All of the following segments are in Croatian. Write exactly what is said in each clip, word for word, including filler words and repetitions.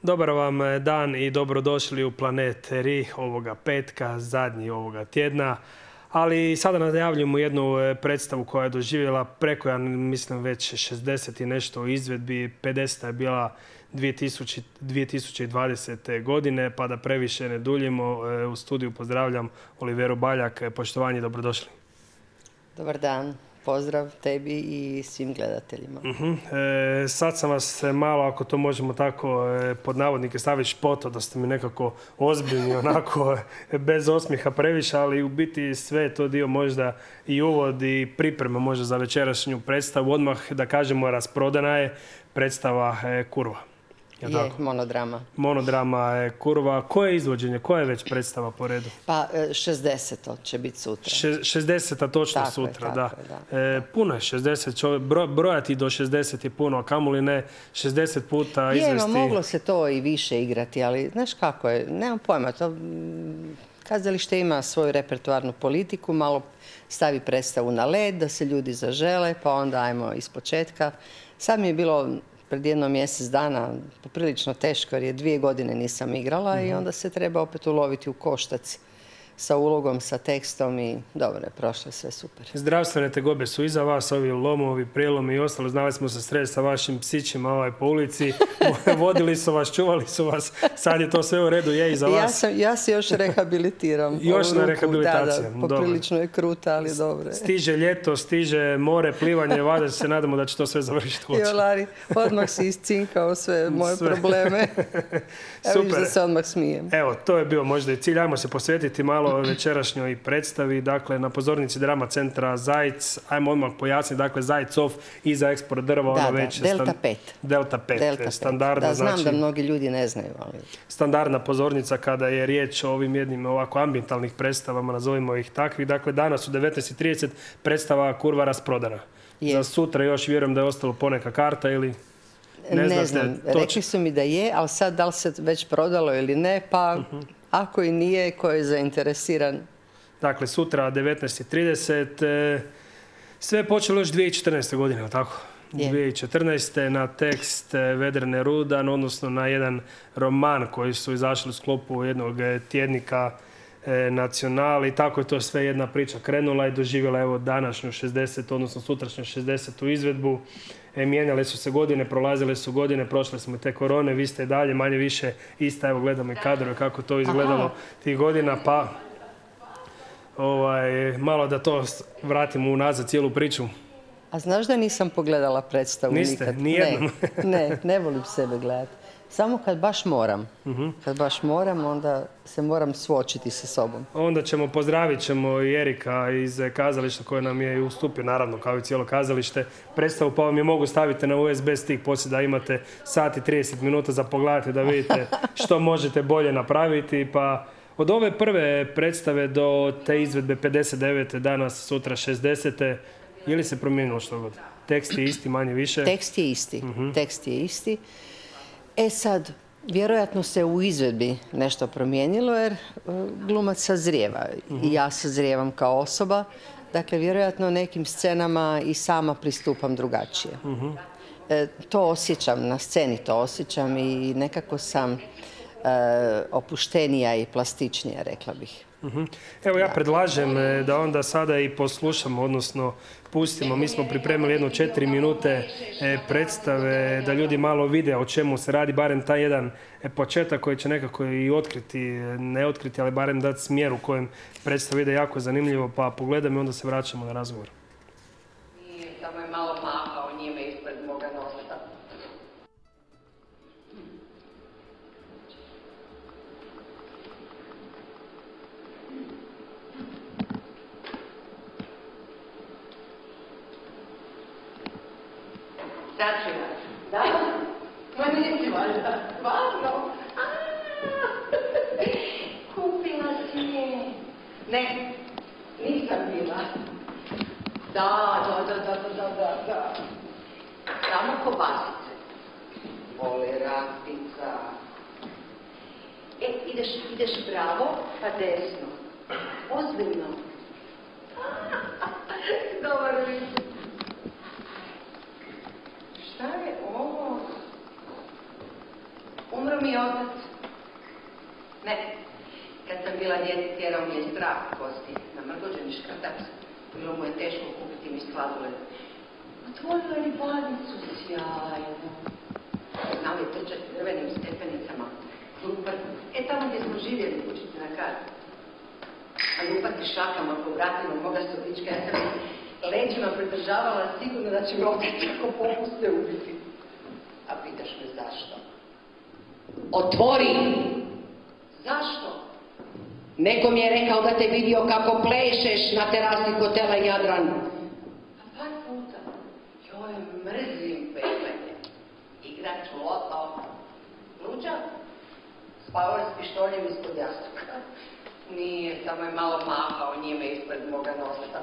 Dobar vam dan i dobrodošli u Planet R I ovoga petka, zadnji ovoga tjedna. Ali sada najavljujemo jednu predstavu koja je doživjela preko, ja mislim, već šezdeset i nešto u izvedbi. pedeseta je bila dvije tisuće dvadesete. godine, pa da previše ne duljimo, u studiju pozdravljam Oliveru Baljak. Poštovanje, dobrodošli. Dobar dan. Pozdrav tebi i svim gledateljima. Uh-huh. e, sad sam vas malo, ako to možemo tako e, pod navodnike staviti špoto, da ste mi nekako ozbiljni, onako bez osmijeha previše, ali u biti sve je to dio možda i uvod i priprema možda za večerašnju predstavu. Odmah da kažemo, rasprodana je predstava e, Kurva. Je, je monodrama. Monodrama je Kurva. Koje je izvođenje? Koja je već predstava po redu? Pa šezdeseto će biti sutra. Še, šezdeseta točno tako sutra, je, da. Je, da. E, puno je šezdeset, čovjek, bro, brojati do šezdeset je puno, a kamoli ne šezdeset puta izvesti. Je, moglo se to i više igrati, ali znaš kako je, nemam pojma, to kazalište ima svoju repertoarnu politiku, malo stavi predstavu na led, da se ljudi zažele, pa onda ajmo ispočetka. Sad mi je bilo pred jedno mjesec dana poprilično teško jer je dvije godine nisam igrala mm-hmm. i onda se treba opet uloviti u koštac sa ulogom, sa tekstom i dobro je, prošlo sve super. Zdravstvene tegobe su iza vas, ovi lomovi, prijelomi i ostalo. Znali smo se sresti sa vašim psićima ovaj, po ulici. Vodili su vas, čuvali su vas. Sad je to sve u redu, je i za vas. Ja, sam, ja se još rehabilitiram. Još na rehabilitaciju. Da, da, poprilično je kruta, ali dobro je. Stiže ljeto, stiže more, plivanje, vada se nadamo da će to sve završiti. Jolari, odmah si iscinkao sve moje sve. probleme. Ja vidiš da se odmah smijem. Evo, to je bio možda i cilj. Ajmo se posvetiti malo večerašnjoj predstavi. Dakle, na pozornici Drama centra Zajec. Ajmo odmah pojasniti. Dakle, Zajcov iza Eksport drva. Da, ono da, već Delta pet. Delta pet. Delta standardna, da, znam znači, da mnogi ljudi ne znaju. Ali... standardna pozornica kada je riječ o ovim jednim ovako ambientalnih predstavama, nazovimo ih takvih. Dakle, danas u devetnaest i trideset predstava Kurva rasprodana. Je. Za sutra još vjerujem da je ostalo poneka karta ili... Ne, ne znam, rekli su mi da je, ali sad da li se već prodalo ili ne, pa uh-huh. ako i nije, ko je zainteresiran. Dakle, sutra devetnaest i trideset. Sve je počelo još dvije tisuće četrnaeste. godine, tako? Je. dvije tisuće četrnaeste. na tekst Vedrene Rudan, odnosno na jedan roman koji su izašli u sklopu jednog tjednika Nacional i tako je to sve jedna priča krenula i doživjela evo današnju šezdesetu, odnosno sutrašnju šezdesetu izvedbu. E, mijenjale su se godine, prolazile su godine, prošle smo i te korone, vi ste i dalje manje više ista, evo gledamo i kadrove kako to izgledalo Aha. tih godina, pa ovaj, malo da to vratimo unazad cijelu priču. A znaš da nisam pogledala predstavu Niste, nikad? nijednom? Ne, ne, ne volim sebe gledati. Samo kad baš moram. Uh-huh. Kad baš moram, onda se moram suočiti sa sobom. Onda ćemo, pozdravit ćemo i Erika iz kazališta koje nam je i ustupio, naravno, kao i cijelo kazalište, predstavu, pa vam je mogu staviti na U S B stik, poslije da imate sat i trideset minuta za pogledati, da vidite što možete bolje napraviti. Pa od ove prve predstave do te izvedbe pedeset devete. danas, sutra šezdesete. Je li se promijenilo što god? Tekst je isti, manje više? Tekst je isti. Uh-huh. Tekst je isti. E sad, vjerojatno se u izvedbi nešto promijenilo jer glumac sazrijeva uh-huh. i ja sazrijevam kao osoba. Dakle, vjerojatno nekim scenama i sama pristupam drugačije. Uh-huh. E, to osjećam, na sceni to osjećam i nekako sam e, opuštenija i plastičnija, rekla bih. Uh-huh. Evo ja predlažem da onda sada i poslušamo, odnosno pustimo. Mi smo pripremili jedno četiri minute predstave, da ljudi malo vide o čemu se radi, barem taj jedan početak koji će nekako i otkriti, ne otkriti, ali barem dati smjer u kojem predstava ide jako zanimljivo, pa pogledam i onda se vraćamo na razgovor. I tamo je malo mahao njime ispred moga nosa. Znači, da? Ma nisi valjda, stvarno? Kupila si je. Ne, nisam bila. Da, da, da, da, da, da, da. Samo kobasice. Vole rapica. E, ideš, ideš pravo, pa desno. Ozbiljno. Dobar li. Šta je ovo? Umro mi mi je otac. Ne, kad sam bila djete, tjerao mi je strah kosti na mrgođeni škrtac. Bilo mu je teško kupiti mi sladoled. Otvorila je ribanicu, sjajno. Znao je trčati drvenim stepenicama. Lupar, e tamo gdje smo živjeli, učiti na kartu. A lupati šakama po vratima moga sobička, ja sam leđima pridržavala sigurno da će me opet tako popuste ubiti. A pitaš me zašto? Otvori! Zašto? Neko mi je rekao da te vidio kako plešeš na terasi hotela Jadran. A par puta. Joj, mrzim peglanje. Igrat loto. Luđa? Spavao je s pištoljem ispod jastuka. Nije, samo je malo mahao njime ispred moga nosa.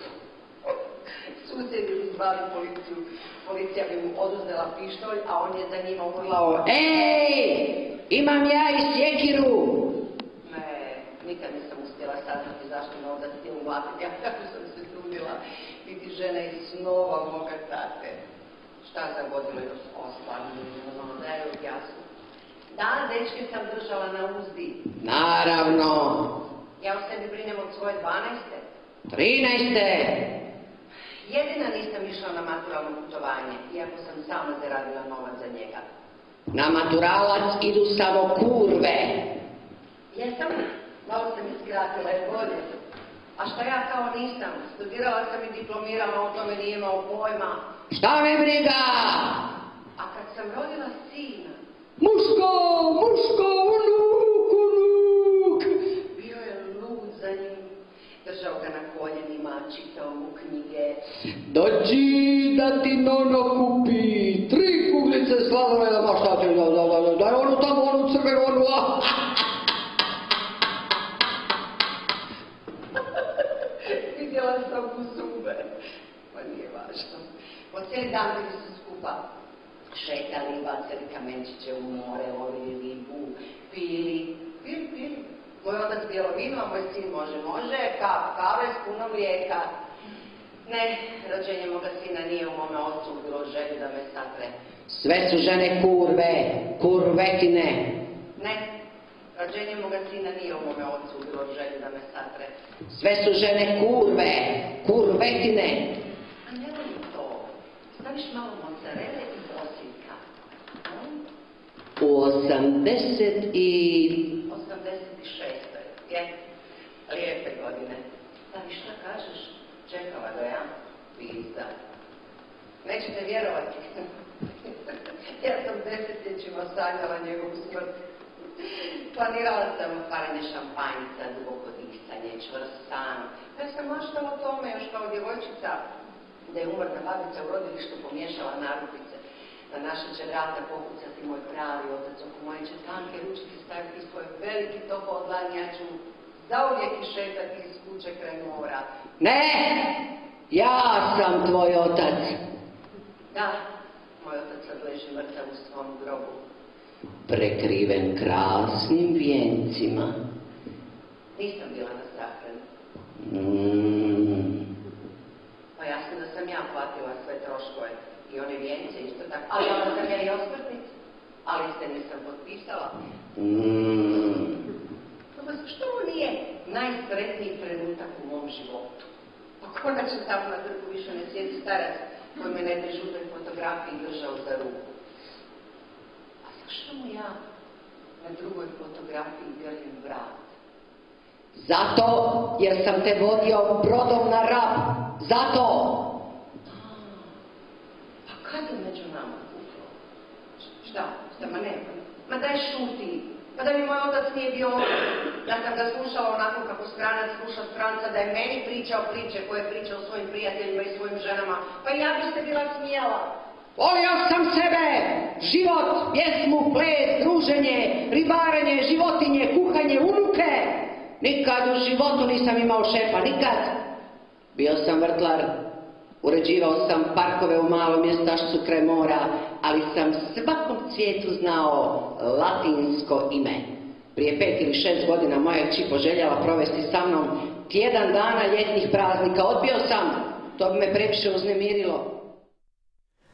Susjedi bi zvali policiju. Policija bi mu oduzela pištolj, a on je za njima urlao: Ej, imam ja i sjekiru! Ne, nikad nisam uspjela saznati zašto me onda htio mlatiti, a kako sam se trudila biti žena iz snova moga tate. Šta zagodilo još ostalo, da je jasno. Da, dečke sam držala na uzdi. Naravno. Ja o sebi brinem od svoje dvanaeste. Trinaeste. Jedina nisam išla na maturalno putovanje, iako sam sama zaradila novac za njega. Na maturalac idu samo kurve. Jesam, malo sam iskratila je bolje. A šta ja kao nisam? Studirala sam i diplomirala, o tome nije imao pojma. Šta me briga? A kad sam rodila sina... Muško, muško, unuk, unuk! Bio je lud za njim. Držao ga na koljenima, čitao mu knjige. Dođi da ti nono kupi tri kuglice sladoleda, ma šta ti da, da, da, da, daj onu tamo, onu crvenu, a... Vidjela sam mu zube, pa nije važno. Po cijeli dan bili su skupa. Šetali, bacali kamenčiće u more, lovili ribu, pili, pili, pili. Moj otac bijelo vino, a moj sin može, može, kap, kave s puno mlijeka. Ne, rođenje moga sina nije u mome ocu bilo želju da me satre. Sve su žene kurve, kurvetine. Ne, rođenje moga sina nije u mome ocu bilo želju da me satre. Sve su žene kurve, kurvetine. A ne volim to. Staviš malo mozzarelle i bosiljka. U osamdeset i... osamdeset i šestoj. Je, lijepe godine. Staviš šta kažeš? Čekala ga ja, pizda. Nećete vjerovati. Ja sam desetljećima sanjala njegovu smrt. Planirala sam otvaranje šampanjica, duboko disanje, čvrst san. Ja sam maštala o tome još kao djevojčica, da je umrna babica u rodilištu pomiješala narukvice. Da naša će vrata pokucati moj pravi otac, oko moje će tanke ručke staviti svoj veliki topao dlan, ja ću zauvijek išetati iz kuće kraj mora. Ne! Ja sam tvoj otac! Da, moj otac sad leži mrtav u svom grobu. Prekriven krasnim vijencima. Nisam bila na sahranu. Mm. Pa jasno da sam ja platila sve troškove i one vijence isto tako. Ali ona sam ja i osmrtnicu. Ali se nisam potpisala. Mm. Pa što ovo nije najsretniji trenutak u mom životu? Pa konačno tamo na trgu više ne sjedi starac koji me na jednoj žutoj fotografiji držao za ruku. A zašto mu ja na drugoj fotografiji delim vrat? Zato jer sam te vodio brodom na Rab. Zato! Pa kad je među nama kuklo? Šta? Šta ma nema? Ma daj šuti! Pa da mi moj otac nije bio ovdje. Ja sam ga slušala onako kako stranac sluša stranca, da je meni pričao priče koje je pričao svojim prijateljima i svojim ženama. Pa i ja bi se bila smijela. Volio sam sebe! Život, pjesmu, ples, druženje, ribarenje, životinje, kuhanje, unuke! Nikad u životu nisam imao šefa, nikad! Bio sam vrtlar, uređivao sam parkove u malom mjestašcu kraj mora, ali sam svakom cvijetu znao latinsko ime. Prije pet ili šest godina moja kći poželjela provesti sa mnom tjedan dana ljetnih praznika. Odbio sam, to bi me previše uznemirilo.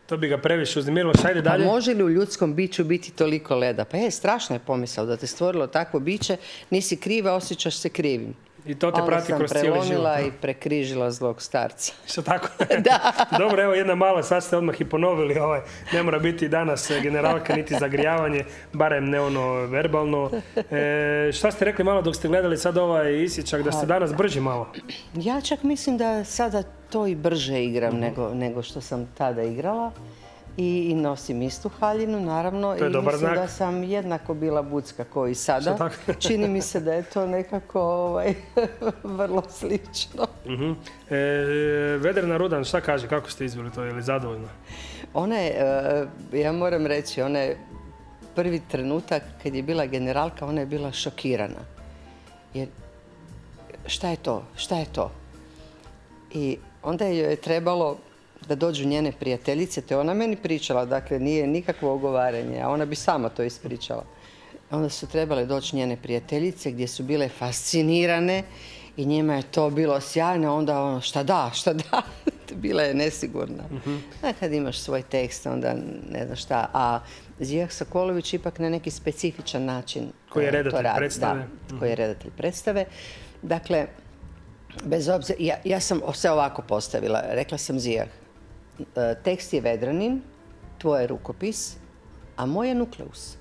To bi ga previše uznemirilo. Šajde dalje. Pa može li u ljudskom biću biti toliko leda? Pa je, strašna je pomisao da te stvorilo takvo biće, nisi kriva, osjećaš se krivim. I to te prati kroz cijeli život. Onda sam prelomila i prekrižila zlog starca. Što tako? Da. Dobro, evo jedna mala, sad ste odmah i ponovili, ovaj, ne mora biti danas generalka niti zagrijavanje, barem ne ono verbalno. E, šta ste rekli malo dok ste gledali sad ovaj isječak, da ste danas brži malo? Ja čak mislim da sada to i brže igram uh-huh. nego, nego što sam tada igrala. I, i nosim istu haljinu, naravno. To je i dobar mislim znak. Da sam jednako bila bucka kao i sada. Čini mi se da je to nekako ovaj, vrlo slično. Uh-huh. e, Vedrana Rudan, šta kaže? Kako ste izbili to? Je li zadovoljno? Ona je, ja moram reći, ona je prvi trenutak kad je bila generalka, ona je bila šokirana. Jer šta je to? Šta je to? I onda joj je trebalo da dođu njene prijateljice, te ona meni pričala, dakle nije nikakvo ogovaranje, a ona bi sama to ispričala. Onda su trebale doći njene prijateljice gdje su bile fascinirane i njima je to bilo sjajno, onda ono šta da, šta da, bila je nesigurna. Uh-huh. A kad imaš svoj tekst, onda ne znam šta, a Zijah Sokolović ipak na neki specifičan način koji je redatelj predstave. Da, uh-huh. koji je redatelj predstave. Dakle, bez obzira, ja, ja sam se ovako postavila, rekla sam Zijah, tekst je Vedranin, tvoj je rukopis, a moj je nukleus.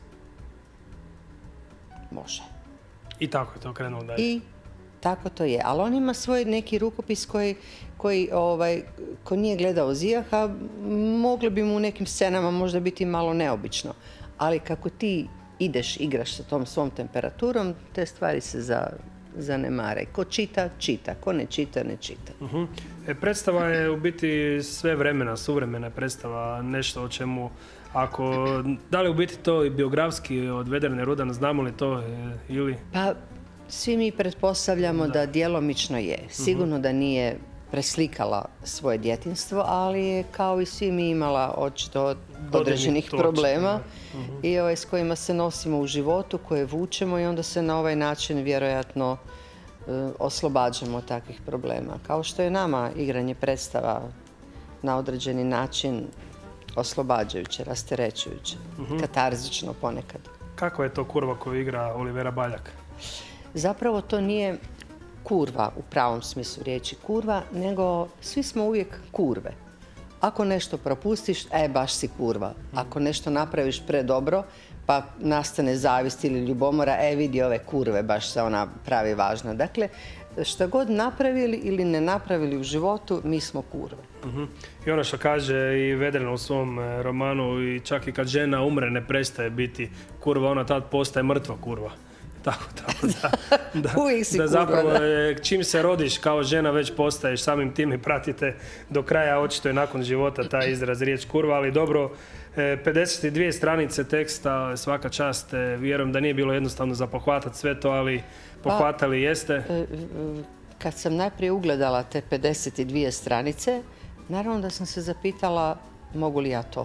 Može. I tako je to krenulo dalje. I tako to je. Ali on ima svoj neki rukopis koji, koji ovaj, ko nije gledao Zijaha, mogli bi mu u nekim scenama možda biti malo neobično. Ali kako ti ideš, igraš sa tom svom temperaturom, te stvari se za... zanemare. Ko čita, čita. Ko ne čita, ne čita. Uh-huh. E, predstava je u biti sve vremena, suvremena predstava, nešto o čemu, ako, da li u biti to i biografski od Vedrane Rudan, znamo li to e, ili? Pa, svi mi pretpostavljamo da, da djelomično je. Sigurno uh-huh. da nije preslikala svoje djetinjstvo, ali je kao i svi mi imala očito određenih problema uh-huh. i ovaj, s kojima se nosimo u životu, koje vučemo i onda se na ovaj način vjerojatno uh, oslobađamo takvih problema. Kao što je nama igranje predstava na određeni način oslobađajuće, rasterećujuće, uh-huh. katarzično ponekad. Kako je to kurva koju igra Olivera Baljak? Zapravo to nije kurva u pravom smislu riječi kurva, nego svi smo uvijek kurve. Ako nešto propustiš, e, baš si kurva. Ako nešto napraviš predobro, pa nastane zavist ili ljubomora, e, vidi ove kurve, baš se ona pravi važna. Dakle, što god napravili ili ne napravili u životu, mi smo kurve. Uh-huh. I ono što kaže i Vedrana u svom romanu, i čak i kad žena umre, ne prestaje biti kurva, ona tad postaje mrtva kurva. Tako, tako da, da, da zapravo čim se rodiš kao žena već postaješ samim tim i pratite do kraja, očito je nakon života taj izraz riječ kurva, ali dobro, pedeset dvije stranice teksta, svaka čast, vjerujem da nije bilo jednostavno za pohvatati sve to, ali pohvatali pa, jeste. Kad sam najprije ugledala te pedeset dvije stranice, naravno da sam se zapitala mogu li ja to.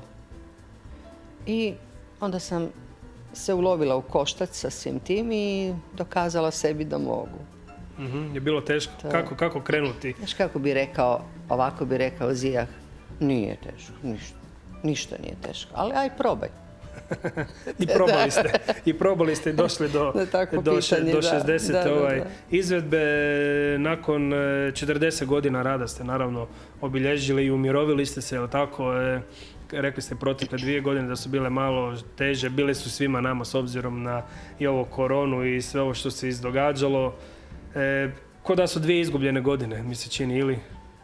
I onda sam se ulovila u koštac sa svim tim i dokazala sebi da mogu. Uh-huh. Je bilo teško? To... Kako, kako krenuti? Znaš kako bi rekao, ovako bi rekao Zijah, nije teško, ništa, ništa nije teško, ali aj probaj. I probali ste, i probali ste i došli do, do, pitanje, do šezdeset Da, ovaj, da, da. izvedbe. Nakon četrdeset godina rada ste naravno obilježili i umirovili ste se, jel tako? Rekli ste protekle dvije godine da su bile malo teže, bile su svima nama s obzirom na i ovo koronu i sve ovo što se izdogađalo. E, ko da su dvije izgubljene godine, mi se čini, ili?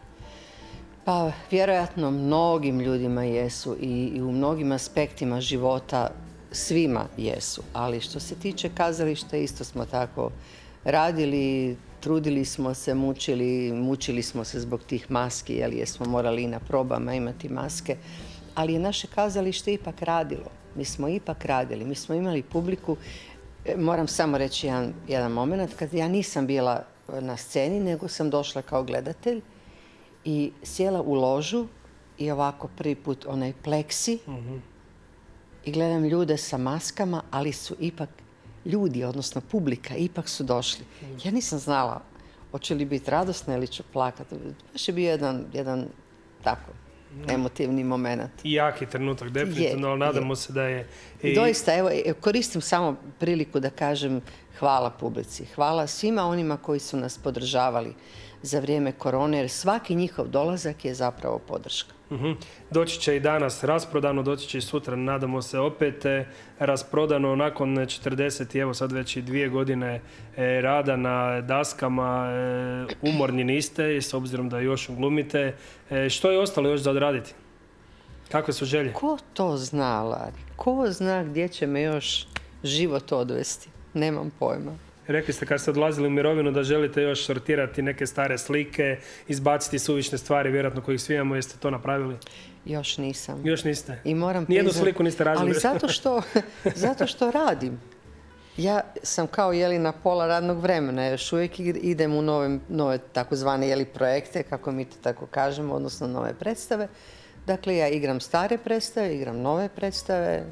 Pa, vjerojatno mnogim ljudima jesu i, i u mnogim aspektima života svima jesu. Ali što se tiče kazališta, isto smo tako radili, trudili smo se, mučili, mučili smo se zbog tih maski, jer jesmo morali i na probama imati maske. Ali je naše kazalište ipak radilo. Mi smo ipak radili. Mi smo imali publiku. Moram samo reći jedan, jedan moment. Kad ja nisam bila na sceni, nego sam došla kao gledatelj i sjela u ložu i ovako prvi put onaj pleksi uh-huh. i gledam ljude sa maskama, ali su ipak ljudi, odnosno publika, ipak su došli. Ja nisam znala hoće li biti radosna ili ću plakati. Baš je bio jedan, jedan tako, emotivni moment. I jaki trenutak, definitivno, ali nadamo je. se da je... I... Doista, evo, koristim samo priliku da kažem hvala publici. Hvala svima onima koji su nas podržavali za vrijeme korone, jer svaki njihov dolazak je zapravo podrška. Uh-huh. Doći će i danas rasprodano, doći će i sutra, nadamo se opet e, rasprodano nakon četrdeset i evo sad već i dvije godine e, rada na daskama. E, umorni niste, s obzirom da još glumite. E, što je ostalo još za odraditi? Kakve su želje? Ko to zna, Lari? Ko zna gdje će me još život odvesti? Nemam pojma. Rekli ste kad ste odlazili u mirovinu da želite još sortirati neke stare slike, izbaciti suvišne stvari, vjerojatno kojih svi imamo. Jeste to napravili? Još nisam. Još niste? I moram Nijednu sliku niste razvili? Ali zato što, zato što radim. Ja sam kao jeli na pola radnog vremena. Još uvijek idem u nove, nove takozvane jeli projekte, kako mi to tako kažemo, odnosno nove predstave. Dakle, ja igram stare predstave, igram nove predstave.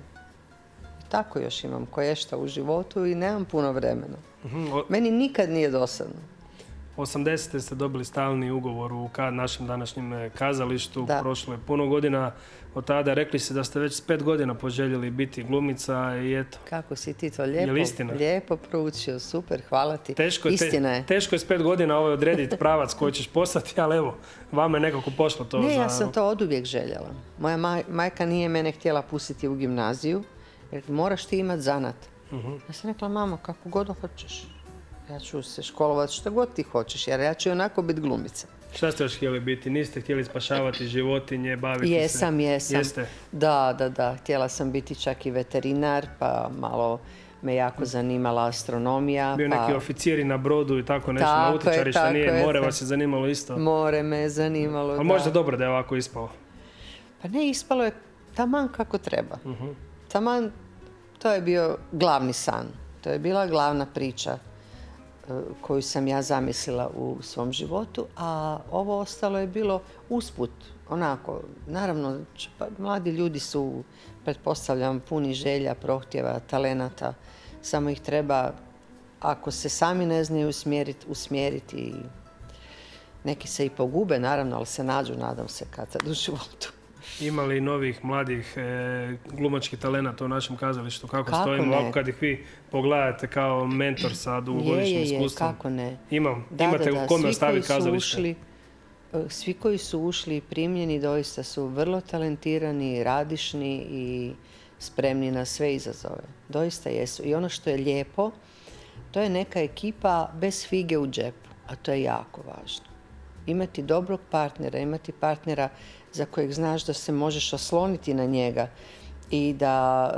Tako još imam koješta u životu i nemam puno vremena. Uh-huh. o... Meni nikad nije dosadno. osamdesete ste dobili stalni ugovor u našem današnjem kazalištu. Da. Prošlo je puno godina od tada. Rekli ste da ste već s pet godina poželjeli biti glumica i eto. Kako si ti to lijepo, lijepo proučio. Super, hvala ti. Teško je, istina je. Teško je s pet godina ovo odrediti pravac koji ćeš postati, ali evo, vama je nekako pošlo to. Ne, za... ja sam to oduvijek željela. Moja maj, majka nije mene htjela pustiti u gimnaziju. Jer moraš ti imati zanat. Uh-huh. Ja sam rekla, mama, kako god hoćeš. Ja ću se školovati što god ti hoćeš, jer ja ću onako biti glumica. Šta ste još htjeli biti? Niste htjeli spašavati životinje, baviti jesam, se? Jesam, jesam. Da, da, da. Htjela sam biti čak i veterinar, pa malo me jako zanimala astronomija. Bio pa... neki oficiri na brodu i tako nešto, tako nautičari, šta nije, je, more vas je zanimalo isto? More me je zanimalo, ali da. Možda dobro da je ovako ispalo? Pa ne, ispalo je taman kako treba. Uh-huh. Taman, to je bio glavni san. To je bila glavna priča koju sam ja zamislila u svom životu, a ovo ostalo je bilo usput. Onako, naravno, pa, mladi ljudi su, pretpostavljam, puni želja, prohtjeva, talenata. Samo ih treba, ako se sami ne znaju usmjeriti, usmjeriti. Neki se i pogube, naravno, ali se nađu, nadam se, kad sad u životu. Ima li novih mladih e, glumačkih talenata u našem kazalištu? Kako, kako stojimo ovako kad ih vi pogledate kao mentor sa dugogodišnjim iskustvom? Je, je, kako ne. Imam. Da, Imate da, da. u kome ostaviti kazalište? Ušli, svi koji su ušli i primljeni doista su vrlo talentirani, radišni i spremni na sve izazove. Doista jesu. I ono što je lijepo, to je neka ekipa bez fige u džepu, a to je jako važno. Imati dobrog partnera, imati partnera za kojeg znaš da se možeš osloniti na njega i da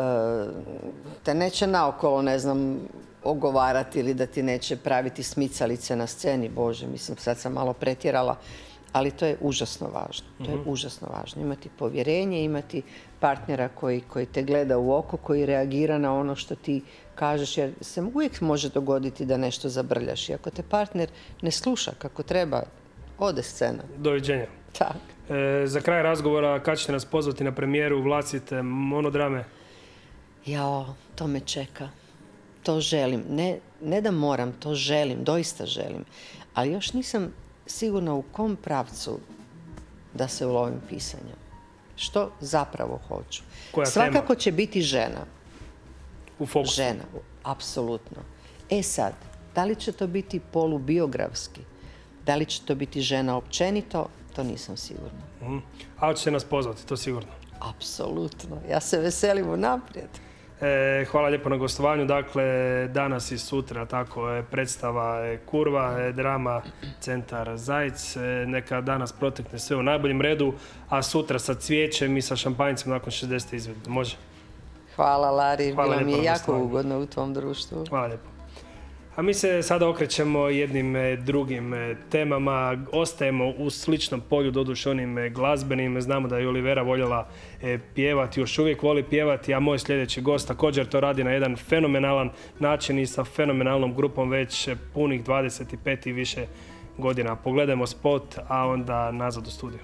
e, te neće naokolo, ne znam, ogovarati ili da ti neće praviti smicalice na sceni. Bože, mislim, sad sam malo pretjerala, ali to je užasno važno. To je uh-huh. užasno važno. Imati povjerenje, imati partnera koji, koji te gleda u oko, koji reagira na ono što ti kažeš, jer se uvijek može dogoditi da nešto zabrljaš. I ako te partner ne sluša kako treba, ode scena. Doviđenja. Tak. E, za kraj razgovora, kad ćete nas pozvati na premijeru vlastite monodrame? Jao, to me čeka. To želim. Ne, ne da moram, to želim, doista želim. Ali još nisam sigurna u kom pravcu da se ulovim pisanja. Što zapravo hoću. Koja Svakako tema? Će biti žena. U fokusu? Žena, apsolutno. E sad, da li će to biti polubiografski? Da li će to biti žena općenito? To nisam sigurna. Mm. Ali ćete nas pozvati, to sigurno? Apsolutno. Ja se veselim unaprijed. E, hvala lijepo na gostovanju. Dakle, danas i sutra tako je predstava je Kurva, je drama Centar Zajec. E, neka danas protekne sve u najboljem redu, a sutra sa cvijećem i sa šampanjcem nakon šezdesete izvedbe. Može? Hvala, Lari. Hvala, bilo mi je jako ugodno u tvom društvu. Hvala lijepo. A mi se sada okrećemo jednim drugim temama. Ostajemo u sličnom polju, doduše onim glazbenim. Znamo da je Olivera voljela pjevati, još uvijek voli pjevati, a moj sljedeći gost također to radi na jedan fenomenalan način i sa fenomenalnom grupom već punih dvadeset pet i više godina. Pogledajmo spot, a onda nazad u studiju.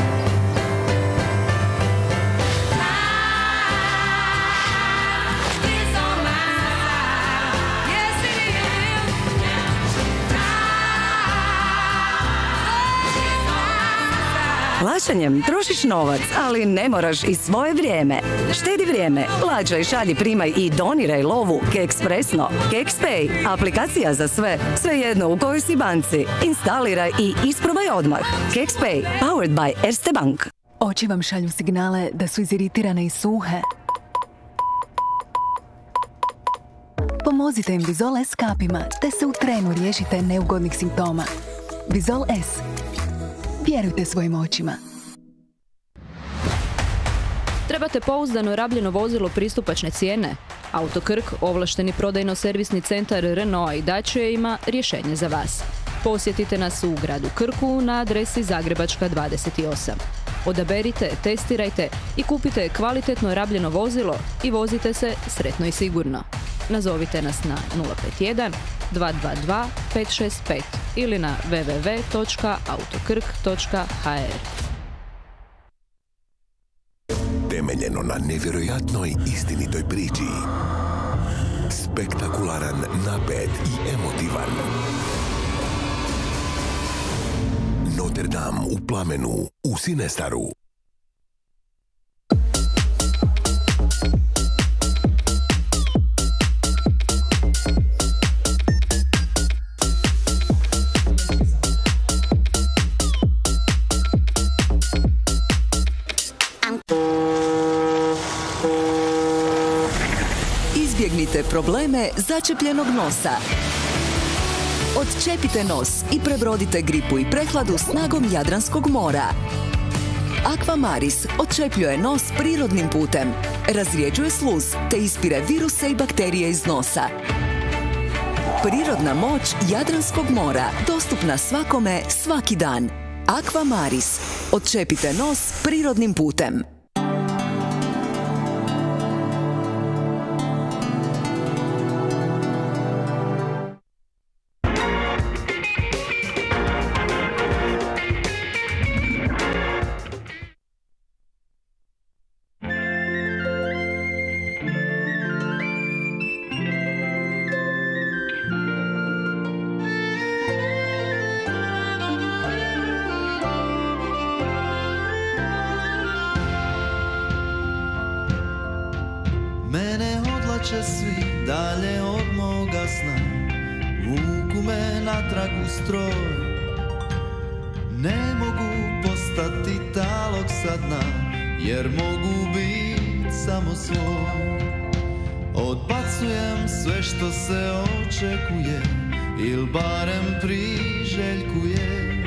I plaćanjem trošiš novac, ali ne moraš i svoje vrijeme. Štedi vrijeme, plaćaj, šalji, primaj i doniraj lovu Kekspresno. Kekspay, aplikacija za sve, svejedno u kojoj si banci. Instaliraj i isprobaj odmah. Kekspay, powered by Erste Bank. Oči vam šalju signale da su iziritirane i suhe. Pomozite im Bizol S kapima, te se u trenu riješite neugodnih simptoma. Bizol S. Vjerujte svojim očima. Trebate pouzdano rabljeno vozilo pristupačne cijene? Autokrk, ovlašteni prodajno-servisni centar Renaulta i Dacia ima rješenje za vas. Posjetite nas u gradu Krku na adresi Zagrebačka dvadeset osam. Odaberite, testirajte i kupite kvalitetno rabljeno vozilo i vozite se sretno i sigurno. Nazovite nas na nula pet jedan dva dva dva pet šest pet ili na w w w točka autokrk točka h r. Temeljeno na nevjerojatnoj istinitoj priči. Spektakularan, napet i emotivan. Notre Dame u plamenu u Sinestaru. Izbjegnite probleme začepljenog nosa. Odčepite nos i prebrodite gripu i prehladu snagom Jadranskog mora. Aquamaris odčepljuje nos prirodnim putem, razrijeđuje sluz te ispire viruse i bakterije iz nosa. Prirodna moć Jadranskog mora, dostupna svakome, svaki dan. Aquamaris. Odčepite nos prirodnim putem. Mene odlače svi dalje od moga sna, vuku me natrag u stroj. Ne mogu postati talog sa dna, jer mogu bit samo svoj. Odbacujem sve što se očekuje, il barem priželjkuje.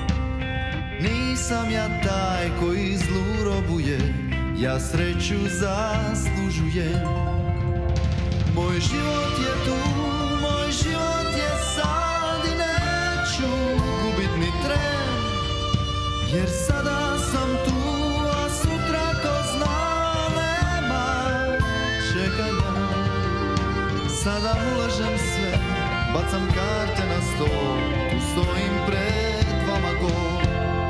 Nisam ja taj koji zlu robuje, ja sreću zaslužujem. Moj život je tu, moj život je sad i neću gubit ni tren, jer sada sam tu, a sutra ko zna nema čekanja. Sada ulažem sve, bacam karte na stol, tu stojim pred vama gol.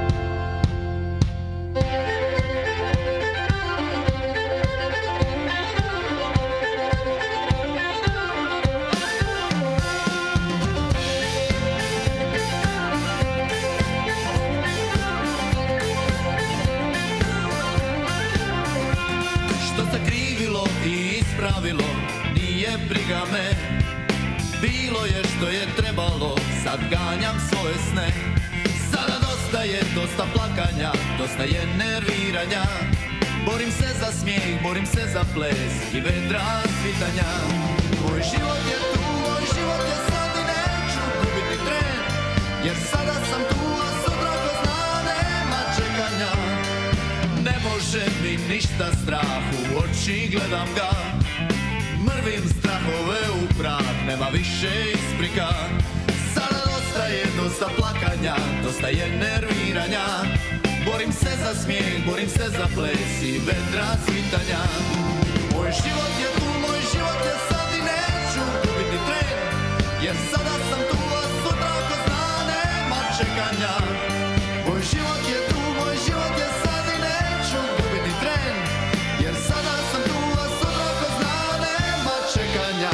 Nije briga me, bilo je što je trebalo, sad ganjam svoje sne. Sada dosta je, dosta plakanja, dosta je nerviranja. Borim se za smijeh, borim se za ples i vedra svitanja. Moj život je tu, moj život je sad i neću gubiti tren, jer sada sam tu, a sutra ko zna nema čekanja. Ne može mi ništa strah, u oči gledam ga, mrvim strahove u prah, nema više isprika. Sada dosta je, dosta plakanja, dosta je nerviranja. Borim se za smijeh, borim se za ples i vedra svitanja. Moj život je tu, moj život je sad i neću gubiti tren, jer sada sam tu, a sutra ko zna nema čekanja. Moj život je tu, moj život je sad i neću gubiti tren, jer sada sam tu, a sutra ko zna nema čekanja.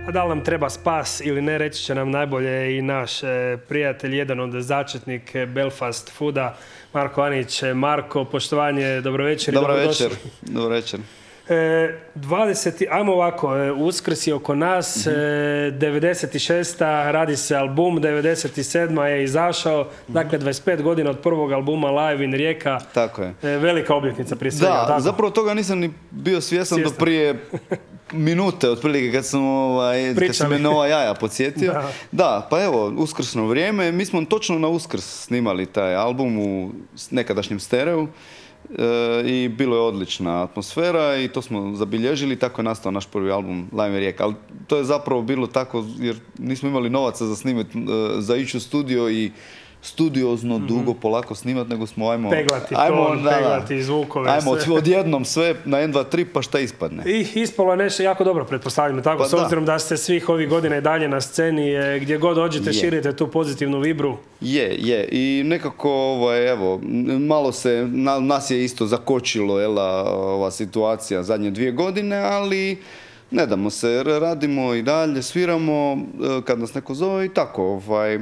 A da li nam treba spas ili ne, reći će nam najbolje i naš e, prijatelj, jedan od začetnik Belfast Fooda, Marko Anić. Marko, poštovanje, dobro večer. Dobro večer, dobro večer. E, dvadeset, ajmo ovako, e, Uskrs je oko nas, mm-hmm. e, devedeset šesta radi se album, devedeset sedma je izašao, mm-hmm. dakle dvadeset pet godina od prvog albuma Live in Rijeka. Tako je. E, velika obljetnica prije svega. Da, tako? Zapravo toga nisam ni bio svjestan do prije minute, otprilike kad sam, ovaj, kad sam me Nova Jaja podsjetio. Da. Da, pa evo, uskrsno vrijeme, mi smo točno na Uskrs snimali taj album u nekadašnjem stereu. E, i bilo je odlična atmosfera i to smo zabilježili, tako je nastao naš prvi album Live in Rijeka. Ali to je zapravo bilo tako jer nismo imali novaca za snimati, za ići u studio i studiozno, mm-hmm. dugo, polako snimati, nego smo ajmo... Peglati ajmo, ton, da, peglati zvukove. Ajmo sve. Odjednom sve na jedan, dva, tri, pa šta ispadne. I ispalo je nešto jako dobro, pretpostavljamo. Tako, pa s obzirom da. da ste svih ovih godina i dalje na sceni, gdje god dođete, je. širite tu pozitivnu vibru. Je, je. I nekako, ovaj, evo, malo se, na, nas je isto zakočilo, jela, ova situacija zadnje dvije godine, ali... Ne damo se, radimo i dalje, sviramo kad nas neko zove i tako, ovaj...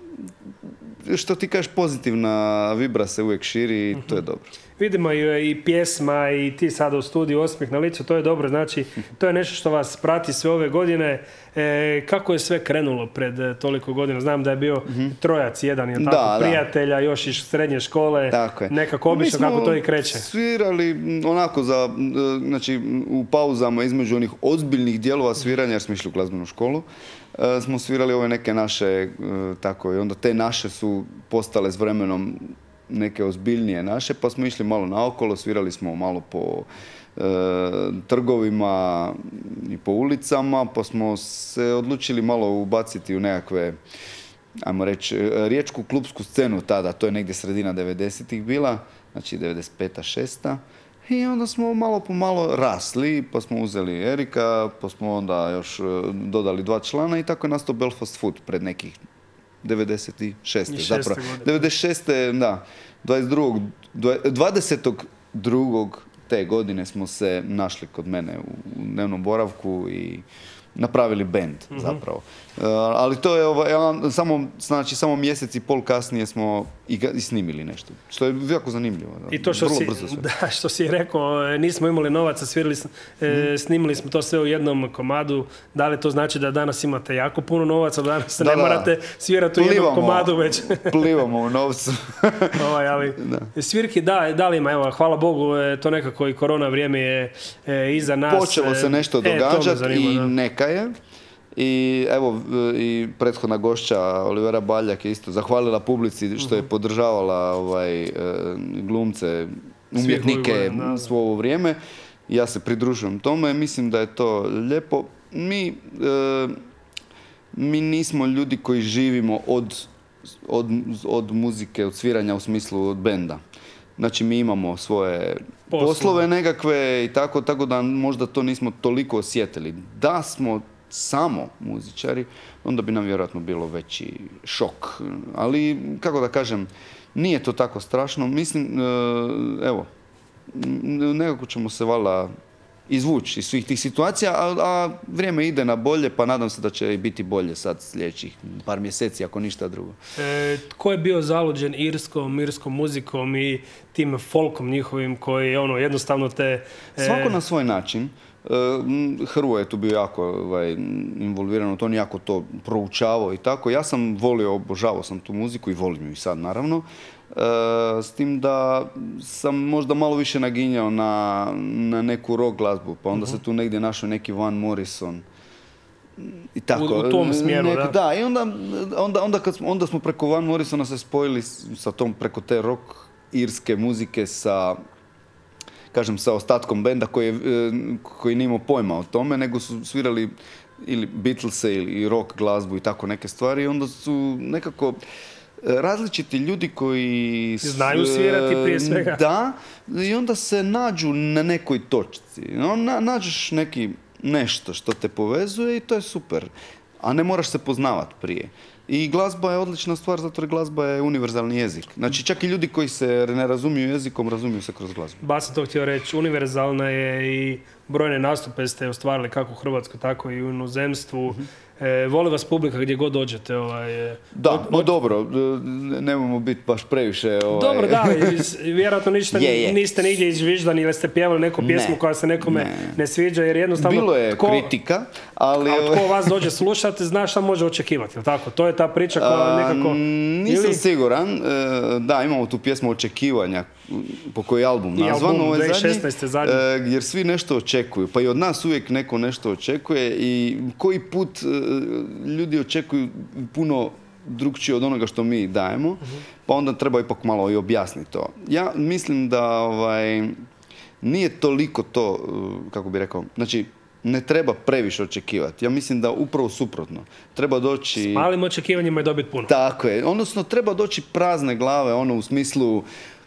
Što ti kažeš, pozitivna vibra se uvijek širi i to je dobro. Vidimo i, i pjesma i ti sada u studiju, osmijeh na licu, to je dobro. Znači, to je nešto što vas prati sve ove godine. E, kako je sve krenulo pred e, toliko godina? Znam da je bio mm-hmm. trojac jedan, je tako, da, prijatelja, da. još iz srednje škole. Tako je. Nekako obično kako to i kreće. Svirali onako za, znači, u pauzama između onih ozbiljnih dijelova sviranja, jer smo išli u glazbenu školu. Smo svirali ove neke naše, tako i onda te naše su postale s vremenom neke ozbiljnije naše, pa smo išli malo naokolo, svirali smo malo po e, trgovima i po ulicama, pa smo se odlučili malo ubaciti u nekakve, ajmo reći, riječku klubsku scenu tada, to je negdje sredina devedesetih bila, znači devedeset peta, šesta. I onda smo malo po malo rasli, pa smo uzeli Erika, pa smo onda još dodali dva člana i tako je nastao Belfast Food pred nekih devedeset šeste. Zapravo. devedeset šeste. da. dvadeset drugog te godine smo se našli kod mene u dnevnom boravku i napravili band, mm-hmm. zapravo. Uh, ali to je ovaj, samo, znači, samo mjesec i pol kasnije smo i, ga, i snimili nešto. Što je jako zanimljivo. Da. I to što si, da, što si rekao, nismo imali novaca, svirali, mm. e, snimili smo to sve u jednom komadu. Da li to znači da danas imate jako puno novaca, da danas da, ne da. morate svirati u jednom plivamo, komadu već? Plivamo u novcu. ovaj, ali, da. Svirki, da, da li ima, evo, hvala Bogu, e, to nekako i korona vrijeme je e, iza nas. Počelo se nešto događati e, i da. neka je. I evo, i prethodna gošća Olivera Baljak je isto zahvalila publici što je podržavala ovaj, glumce, umjetnike svo ovo vrijeme. Ja se pridružujem tome, mislim da je to lijepo. Mi, e, mi nismo ljudi koji živimo od, od, od muzike, od sviranja u smislu od benda. Znači mi imamo svoje poslove, poslove nekakve i tako, tako da možda to nismo toliko osjetili. Da smo samo muzičari, onda bi nam vjerojatno bilo veći šok. Ali, kako da kažem, nije to tako strašno. Mislim, evo, nekako ćemo se valjda izvući iz svih tih situacija, a, a vrijeme ide na bolje, pa nadam se da će i biti bolje sad sljedećih par mjeseci, ako ništa drugo. E, tko je bio zaluđen irskom, irskom muzikom i tim folkom njihovim koji ono, jednostavno te... E... Svako na svoj način. Hrvoje je tu bio jako ovaj, involviran u to, on jako to proučavao i tako. Ja sam volio, obožavao sam tu muziku i volim ju i sad naravno. E, s tim da sam možda malo više naginjao na, na neku rock glazbu, pa onda uh-huh. se tu negdje našao neki Van Morrison i tako. U, u tom smjeru, Nek, da? Da, i onda, onda, onda, kad smo, onda smo preko Van Morrisona se spojili sa tom, preko te rock irske muzike sa, kažem, sa ostatkom benda koji, koji nije imao pojma o tome, nego su svirali ili Beatlese ili rock glazbu i tako neke stvari i onda su nekako različiti ljudi koji... Znaju svirati prije svega. Da, i onda se nađu na nekoj točci. Na, nađeš neki nešto što te povezuje i to je super. A ne moraš se poznavati prije. I glazba je odlična stvar, zato jer glazba je univerzalni jezik. Znači, čak i ljudi koji se ne razumiju jezikom, razumiju se kroz glazbu. Ba sam to htio reći, univerzalna je i brojne nastupe ste ostvarili kako u Hrvatskoj, tako i u inozemstvu. E, voli vas publika gdje god dođete. Ovaj, da, od, no dobro, nemojmo biti baš previše... Ovaj... Dobro, da, iz, vjerojatno ništa, je, je. niste nigdje izviždani ili ste pjevali neku pjesmu ne, koja se nekome ne. ne sviđa, jer jednostavno... Bilo je tko, kritika, ali... A tko vas dođe slušati, zna šta može očekivati, tako? To je ta priča koja nekako... A, nisam ili... siguran, da, imamo tu pjesmu Očekivanja, po kojoj je album nazvan, album, ovaj dvije tisuće šesnaeste zadnji, zadnji, jer svi nešto očekuju, pa i od nas uvijek neko nešto očekuje i koji put ljudi očekuju puno drugčije od onoga što mi dajemo, uh-huh. pa onda treba ipak malo i objasniti to. Ja mislim da ovaj, nije toliko to, kako bi rekao, znači ne treba previše očekivati. Ja mislim da upravo suprotno. Treba doći... S malim očekivanjima je dobiti puno. Tako je. Odnosno treba doći prazne glave, ono u smislu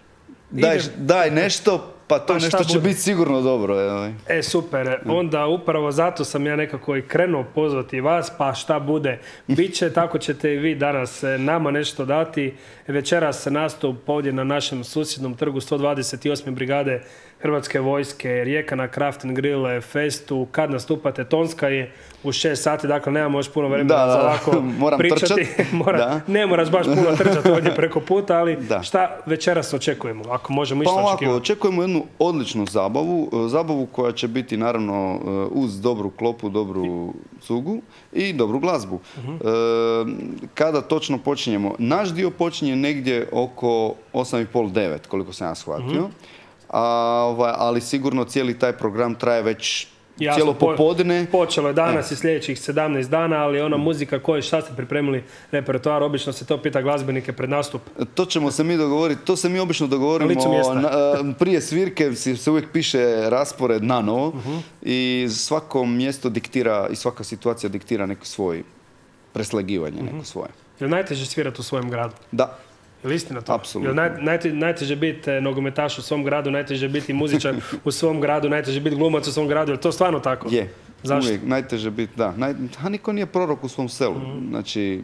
daj, daj nešto, pa to pa nešto će biti sigurno dobro. Je. E, super. Onda upravo zato sam ja nekako i krenuo pozvati vas, pa šta bude. Biće, tako ćete i vi danas nama nešto dati. Večeras nastup ovdje na našem susjednom trgu sto dvadeset osme brigade Hrvatske vojske, Rijeka na Craft and Grill festu. Kad nastupate? Tonska je u šest sati, dakle nemamo još puno vremena da, za ovako moram pričati. Mora, da. Ne moraš baš puno trčati ovdje preko puta, ali da. Šta večeras očekujemo? Ako možemo išta pa ovako, očekivati. Očekujemo jednu odličnu zabavu, zabavu koja će biti naravno uz dobru klopu, dobru cugu i dobru glazbu. Uh-huh. E, kada točno počinjemo? Naš dio počinje negdje oko osam i pol devet, koliko sam ja shvatio. Uh-huh. A, ovaj, ali sigurno cijeli taj program traje već Jasno, cijelo popodne. Počelo je danas e. i sljedećih sedamnaest dana, ali ona muzika koju šta ste pripremili repertoar, obično se to pita glazbenike pred nastup. To ćemo se mi dogovoriti, to se mi obično dogovorimo na, prije svirke, se uvijek piše raspored na novo uh-huh. i svako mjesto diktira i svaka situacija diktira neko svoj preslagivanje, uh-huh. neko svoje. Je li najteže svirati u svojem gradu? Da. Je li istina to? Apsolutno. Naj, najte, najteže biti nogometaš u svom gradu, najteže biti muzičar u svom gradu, najteže biti glumac u svom gradu. Je li to stvarno tako? Je. Zašto? Uvijek najteže biti, da. Naj, a niko nije prorok u svom selu. Mm. Znači,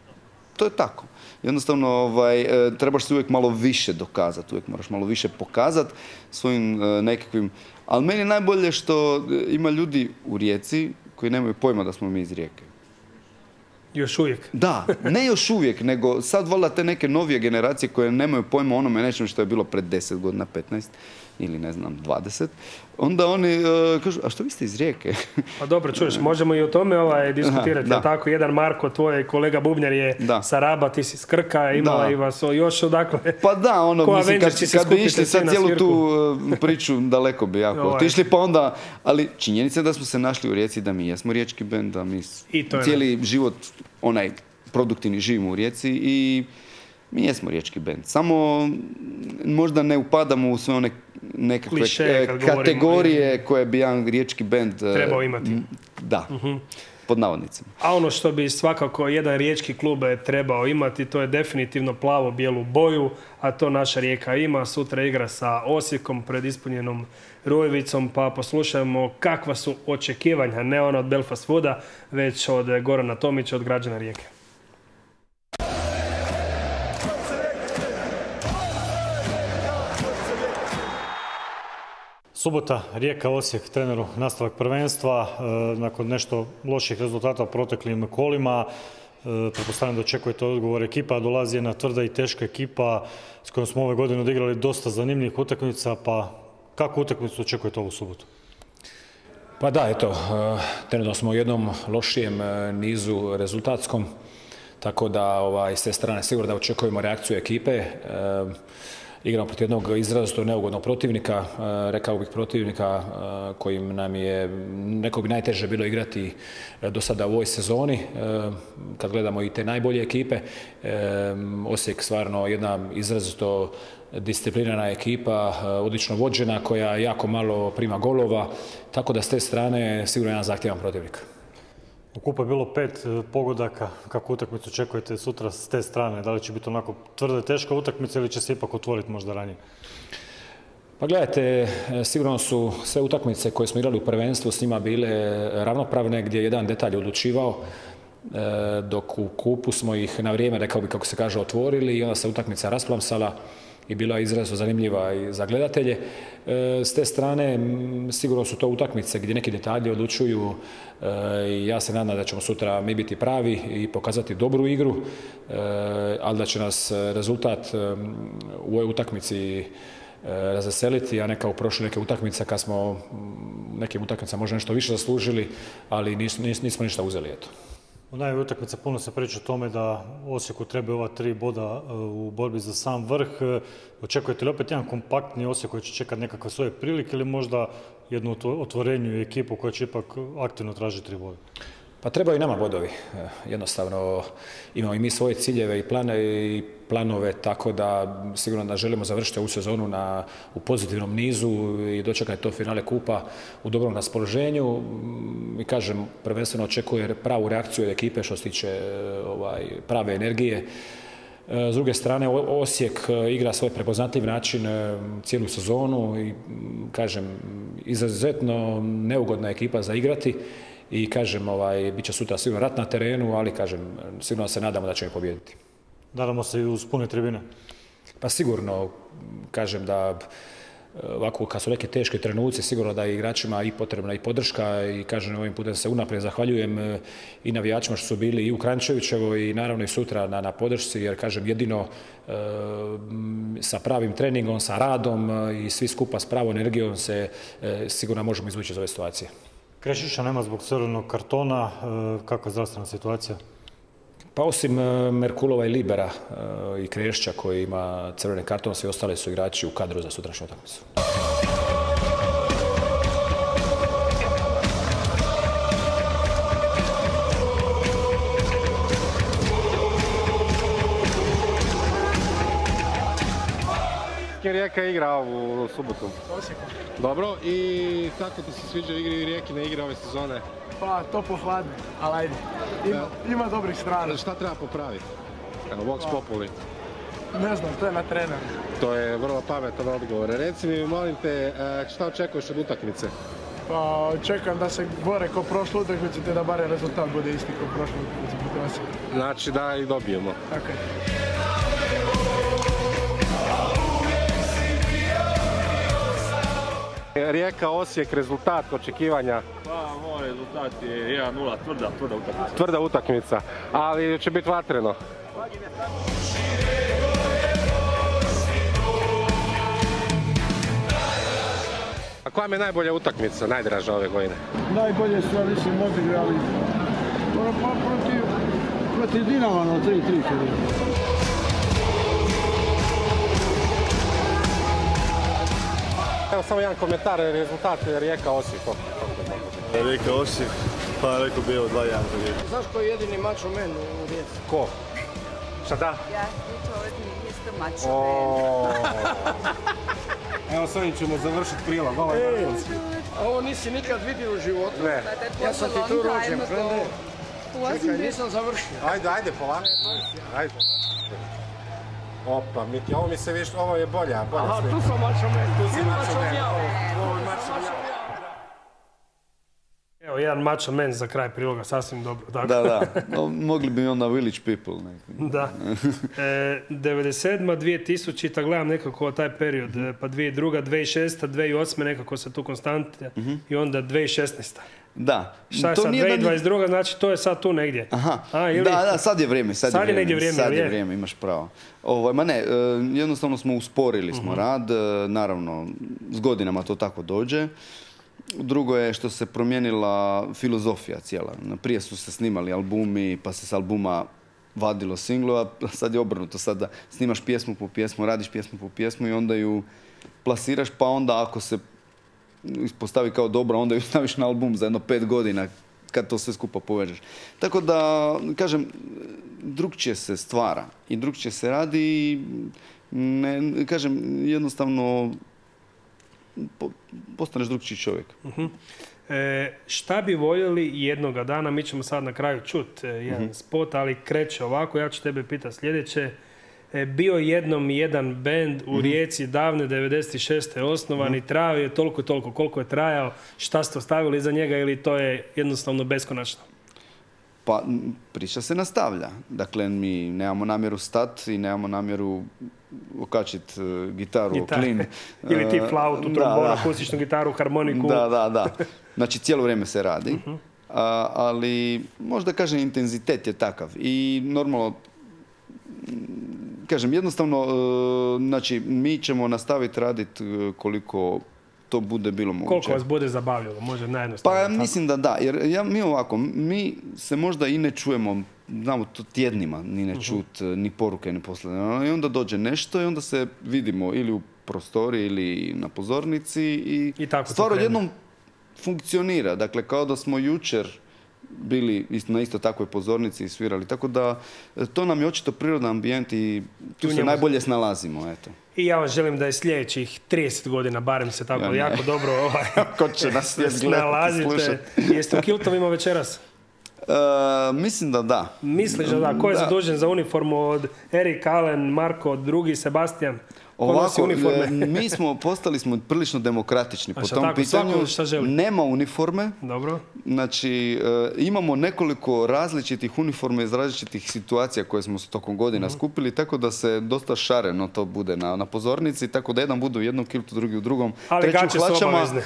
to je tako. Jednostavno, ovaj, trebaš se uvijek malo više dokazati, uvijek moraš malo više pokazati svojim uh, nekakvim... Ali meni je najbolje što ima ljudi u Rijeci koji nemaju pojma da smo mi iz Rijeke. Još uvijek. Da, ne još uvijek, nego sad valjda te neke novije generacije koje nemaju pojma onome nečem što je bilo pred deset godina, petnaest ili ne znam, dvadeset. Onda oni uh, kažu, a što vi ste iz Rijeke? Pa dobro, čuješ, možemo i o tome ovaj, diskutirati. Da. Tako, jedan Marko, tvoj kolega Bubnjar je da. sa Raba, ti si s Krka, imala da. i vas još odakle. Pa da, ono, mislim, kad, kad bi išli sad cijelu tu uh, priču, daleko bi jako ovaj. otišli, pa onda, ali činjenica je da smo se našli u Rijeci, da mi jesmo riječki bend, da mi cijeli život, onaj produktivni živimo u Rijeci i mi jesmo riječki bend. Samo možda ne upadamo u sve one nekakve Kliše, kategorije govorimo, koje bi jedan riječki bend trebao imati. Da, uh-huh. pod navodnicima. A ono što bi svakako jedan riječki klub trebao imati, to je definitivno plavo-bijelu boju, a to naša Rijeka ima. Sutra igra sa Osijekom pred ispunjenom Rujevicom, pa poslušajmo kakva su očekivanja, ne ona od Belfast Wooda, već od Gorana Tomića, od građana Rijeke. Subota, Rijeka, Osijek, treneru, nastavak prvenstva. E, nakon nešto loših rezultata u proteklim kolima, e, pretpostavljam da očekujete odgovor ekipa. Dolazi jedna tvrda i teška ekipa s kojom smo ove godine odigrali dosta zanimljivih utakmica, pa kakvu utakmicu očekujete ovu subotu? Pa da, eto, trenutno smo u jednom lošijem nizu rezultatskom, tako da ovaj, s te strane sigurno da očekujemo reakciju ekipe. E, Igramo protiv jednog izrazito neugodnog protivnika, rekao bih protivnika kojim nam je, nekog bi najteže bilo igrati do sada u ovoj sezoni. Kad gledamo i te najbolje ekipe, Osijek stvarno jedna izrazito disciplinirana ekipa, odlično vođena, koja jako malo prima golova, tako da s te strane sigurno jedan zahtjevan protivnik. U kupu je bilo pet pogodaka. Kako utakmicu očekujete sutra s te strane? Da li će biti onako tvrda, teška utakmica ili će se ipak otvoriti možda ranije? Pa gledajte, sigurno su sve utakmice koje smo igrali u prvenstvu s njima bile ravnopravne, gdje je jedan detalj odlučivao, dok u kupu smo ih na vrijeme, rekao bi kako se kaže, otvorili i onda se utakmica rasplamsala i bila izrazito zanimljiva i za gledatelje. S te strane sigurno su to utakmice gdje neki detalji odlučuju i ja se nadam da ćemo sutra mi biti pravi i pokazati dobru igru, ali da će nas rezultat u ovoj utakmici razveseliti, a ne kao u prošle neke utakmice kad smo nekim utakmicama možda nešto više zaslužili, ali nis, nis, nismo ništa uzeli. Eto. U najve utakmice puno se priča o tome da Osijeku treba ova tri boda u borbi za sam vrh. Očekujete li opet jedan kompaktni Osijek koji će čekati nekakve svoje prilike ili možda jednu otvorenju ekipu koja će ipak aktivno tražiti tri boda? Pa trebaju i nama bodovi. Jednostavno imamo i mi svoje ciljeve i, plane, i planove, tako da sigurno da želimo završiti ovu sezonu na, u pozitivnom nizu i dočekati to finale kupa u dobrom raspoloženju. I kažem, prvenstveno očekuje pravu reakciju od ekipe što se tiče ovaj, prave energije. S druge strane, Osijek igra svoj prepoznatljiv način cijelu sezonu i kažem, izuzetno neugodna ekipa za igrati. I kažem, ovaj, bit će sutra sigurno rat na terenu, ali kažem, sigurno se nadamo da ćemo pobijediti. Nadamo se i uz pune tribine? Pa sigurno, kažem da ovako kad su neke teške trenuci, sigurno da je igračima i potrebna i podrška i kažem, ovim putem se unaprijed zahvaljujem i navijačima što su bili i u Kranjčevićevoj i naravno i sutra na, na podršci, jer kažem, jedino e, sa pravim treningom, sa radom i svi skupa s pravom energijom se e, sigurno možemo izvući iz ove situacije. Krešića nema zbog crvenog kartona, kakva je zdravstvena situacija? Pa osim Merkulova i Libera i Krešića koji ima crveni karton, svi ostali su igrači u kadru za sutrašnju utakmicu. Rijeka igra ovu subotu. Osijeku. Dobro, i kako ti se sviđa igri Rijekine igre ove sezone? Pa, toplo hladno, ali ajde. Ima, ima dobrih strana. Šta treba popraviti? Evo, Vox pa, Populi. Ne znam, to je na treneru. To je vrlo pametan odgovor. Reci mi, molim te, šta očekuješ od utakmice? Pa, očekujem da se bore ko prošlu utakmicu, te da bare rezultat bude isti ko prošlu utakmicu. Znači da i dobijemo. Tako je. Rijeka, Osijek, rezultat, očekivanja? Pa, moj rezultat je jedan nula, tvrda, tvrda utakmica. Tvrda utakmica, ali će biti vatreno. A koja mi je najbolja utakmica, najdraža ove godine? Najbolje su, ja mislim, odigrali pa protiv, protiv Dinama na tri tri. Evo samo jedan komentar, rezultat Rijeka Osijek. Rijeka Osijek, pa rekao bi evo dva jedan za Rijeku. Znaš koji je jedini mačo men u Rijeci? Ko? Šta da? Ja, to je isto mačo men. Evo s ovim ćemo završiti prilog, ovo je vrhunski. A ovo nisi nikad vidio u životu? Ne. Ja sam ti tu rođen, frende. Čekaj, nisam završio. Ajde, ajde, polako. Ajde. Opa, Miki, ovo mi se više, ovo je bolja, bolja Aha, slika. tu sam mačo men. Tu si mačo men. Ovo je mačo men. Evo, jedan mačo men za kraj priloga, sasvim dobro. Tako. Da, da. No, mogli bi onda Village People. Neki. Da. E, devedeset sedma dvije tisućita gledam nekako taj period, pa dvije tisuće druga, dvije tisuće šesta, dvije tisuće osme nekako se tu konstantne mm-hmm. i onda dvije tisuće šesnaesta. Da. Šta je to sad, dvije tisuće dvadeset druga, znači to je sad tu negdje. Aha, A, ili... da, da, sad je vrijeme. Sad, sad je negdje vrijeme, sad je je? vrijeme, imaš pravo. Ovo, ma ne, jednostavno smo usporili smo mm-hmm. rad, naravno, s godinama to tako dođe. Drugo je što se promijenila filozofija cijela. Prije su se snimali albumi, pa se s albuma vadilo singlova, sad je obrnuto. Sada snimaš pjesmu po pjesmu, radiš pjesmu po pjesmu i onda ju plasiraš, pa onda ako se ispostavi kao dobra, onda ju staviš na album za jedno pet godina kad to sve skupa povežeš. Tako da, kažem, drugčije se stvara i drugčije se radi i, ne, kažem, jednostavno po, postaneš drugčiji čovjek. Uh-huh. E, šta bi voljeli jednoga dana, mi ćemo sad na kraju čuti jedan uh-huh. spot, ali kreće ovako, ja ću tebe pitati sljedeće. E, bio jednom jedan bend u uh-huh. Rijeci davne devedeset šeste osnovani, uh-huh. trajao je toliko i toliko, koliko je trajao, šta ste ostavili iza njega ili to je jednostavno beskonačno? Pa priča se nastavlja. Dakle, mi nemamo namjeru stati i nemamo namjeru okačiti gitaru u klin. Ili ti flautu, trombonu, akustičnu gitaru, harmoniku. Da, da, da. Znači, cijelo vrijeme se radi. Uh-huh. A, ali, možda kažem, intenzitet je takav. I normalno, kažem, jednostavno, znači, mi ćemo nastaviti raditi koliko to bude bilo moguće. Koliko vas bude zabavljalo, može najjednostavno. Pa mislim da da, jer ja, mi ovako, mi se možda i ne čujemo, znamo to tjednima, ni ne čut, uh-huh. ni poruke, ni posljedno. I onda dođe nešto i onda se vidimo ili u prostori ili na pozornici i, I stvar odjednom funkcionira. Dakle, kao da smo jučer bili na isto takvoj pozornici i svirali. Tako da to nam je očito prirodan ambijent i tu, tu se najbolje snalazimo. Eto. I ja vam želim da je sljedećih trideset godina, barem se tako ja, jako dobro ovaj, ko će nas snalazite. Jeste u kiltovima večeras? Uh, mislim da da. Misliš da da? Ko je da. zadužen za uniformu od Erik, Alen, Marko, drugi, Sebastian? Ovako, mi smo, postali smo prilično demokratični po tom tako, pitanju. Nema uniforme. Dobro. Znači, e, imamo nekoliko različitih uniforme iz različitih situacija koje smo se tokom godina mm-hmm. skupili, tako da se dosta šareno to bude na, na pozornici, tako da jedan bude u jednom kiltu, drugi u drugom. Ali gaće su obavezne.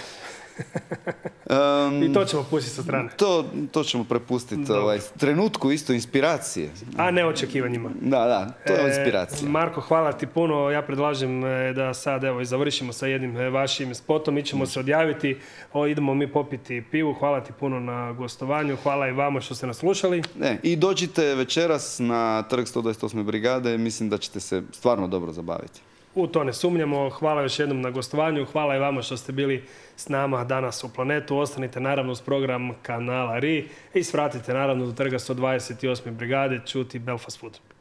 Um, I to ćemo pustiti sa strane. To, to ćemo prepustiti ovaj, trenutku isto inspiracije. A ne očekivanjima. Da, da, to je inspiracija. E, Marko, hvala ti puno. Ja predlažem da sad evo, završimo sa jednim vašim spotom. Mi ćemo se odjaviti. O, idemo mi popiti pivu. Hvala ti puno na gostovanju. Hvala i vama što ste nas slušali. Ne, i dođite večeras na trg sto dvadeset osme brigade. Mislim da ćete se stvarno dobro zabaviti. U to ne sumnjamo. Hvala još jednom na gostovanju. Hvala i vama što ste bili s nama danas u Planetu. Ostanite naravno uz program kanala R I i svratite naravno do trga sto dvadeset osme brigade čuti Belfast Food.